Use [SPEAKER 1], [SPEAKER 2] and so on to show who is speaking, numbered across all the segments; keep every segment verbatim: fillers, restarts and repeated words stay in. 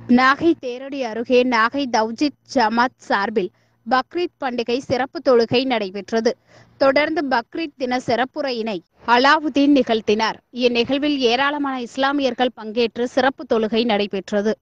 [SPEAKER 1] நாகை தேரடி அருகே நாகை தவ்ஜித் ஜமாத் சார்பில் பக்ரீத் பண்டிகை சிறப்பு தொழுகை நடைபெற்றது. தொடர்ந்து பக்ரீத் தின சிறப்புரையினை அலாவுதீன் நிகழ்த்தினார். இந்நிகழ்வில் ஏராளமான இஸ்லாமியர்கள் பங்கேற்று சிறப்பு தொழுகை நடைபெற்றது.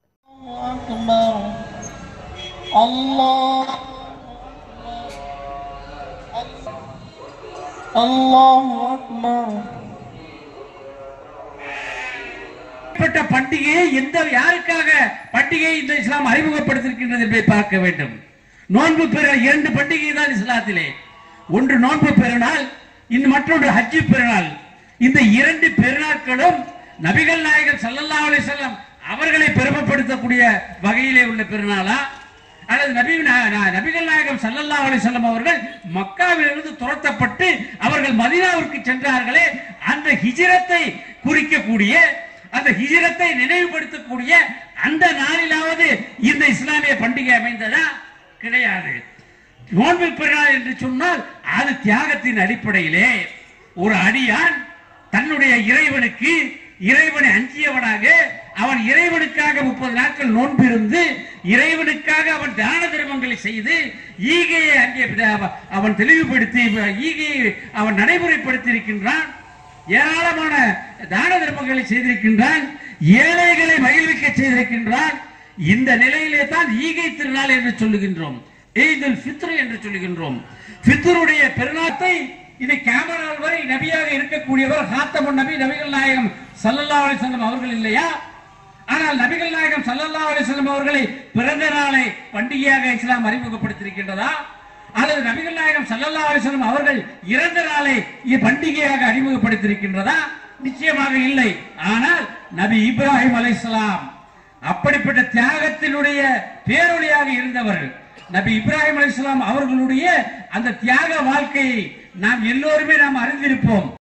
[SPEAKER 2] பண்டிகையை எந்த யாருக்காக பண்டிகை இந்த இஸ்லாம் அறிமுகப்படுத்திருக்கின்றது என்பதை பார்க்க வேண்டும். நோன்பு பெற இரண்டு பண்டிகை தான் இஸ்லாத்திலே. ஒன்று நோன்பு பெருநாள், இன்னும் மற்றொன்று ஹஜ்ஜி பெருநாள். இந்த இரண்டு பெருநாட்களும் நபிகள் நாயகம் ஸல்லல்லாஹு அலைஹி வஸல்லம் அவர்களை பெருமைப்படுத்தக்கூடிய வகையிலே உள்ள பெருநாளா, அல்லது நபி நபிகள் நாயகம் ஸல்லல்லாஹு அலைஹி வஸல்லம் அவர்கள் மக்காவிலிருந்து துரத்தப்பட்டு அவர்கள் மதீனாவிற்கு சென்றார்களே, அந்த ஹிஜ்ரத்தை குறிக்கக்கூடிய, அந்த ஹிஜ்ரத்தை நினைவுபடுத்தக்கூடிய அந்த நாளிலாவது இந்த இஸ்லாமிய பண்டிகை அமைந்ததா? கிடையாது. நோன்பு பெருநாள் என்று சொன்னால் அது தியாகத்தின் அடிப்படையிலே ஒரு அடியான் தன்னுடைய இறைவனுக்கு இறைவனை அஞ்சியவனாக அவன் இறைவனுக்காக முப்பது நாட்கள் நோன்பு இருந்து இறைவனுக்காக அவன் தான தர்மங்களை செய்து ஈகையை அங்கே அவன் தெளிவுபடுத்தி ஈகையை அவன் நடைமுறைப்படுத்தி இருக்கின்றான். ஏராளமான தான தர்மங்களை செய்திருக்கின்றான். ஏழைகளை மகிழ்விக்க செய்திருக்கின்றான். இந்த நிலையிலே தான் ஈகை திருநாள் என்று சொல்லுகின்றோம், ஈதுல் ஃபித்ர் என்று சொல்லுகின்றோம். ஃபித்ருடைய பெருநாளை இது கேமரால் வரை நபியாக இருக்கக்கூடியவர் ஹாத்தமுன் நபி நபிகள் நாயகம் ஸல்லல்லாஹு அலைஹி வஸல்லம் அவர்கள் இல்லையா? ஆனால் நபிகள் நாயகம் ஸல்லல்லாஹு அலைஹி வஸல்லம் அவர்களை பிறந்த நாளை பண்டிகையாக இஸ்லாம் அறிமுகப்படுத்தியிருக்கின்றதா, அல்லது நபிகள் நாயகம் ஸல்லல்லாஹு அலைஹி வஸல்லம் அவர்கள் இறந்த நாளை பண்டிகையாக அறிமுகப்படுத்தியிருக்கின்றதா? நிச்சயமாக இல்லை. ஆனால் நபி இப்ராஹிம் அலைஹிஸ்ஸலாம் அப்படிப்பட்ட தியாகத்தினுடைய பேரொளியாக இருந்தவர். நபி இப்ராஹிம் அலைஹிஸ்ஸலாம் அவர்களுடைய அந்த தியாக வாழ்க்கையை நாம் எல்லோருமே நாம் அறிந்திருப்போம்.